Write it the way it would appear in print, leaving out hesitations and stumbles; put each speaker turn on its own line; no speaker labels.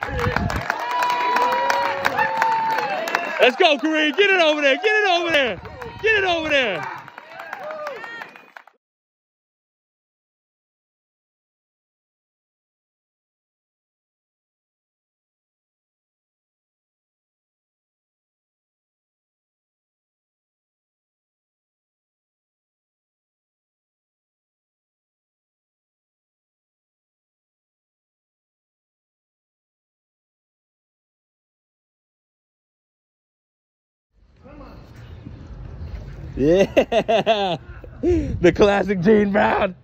Let's go, Kareem. Get it over there. Get it over there. Get it over there. Yeah. The classic Gene Brown.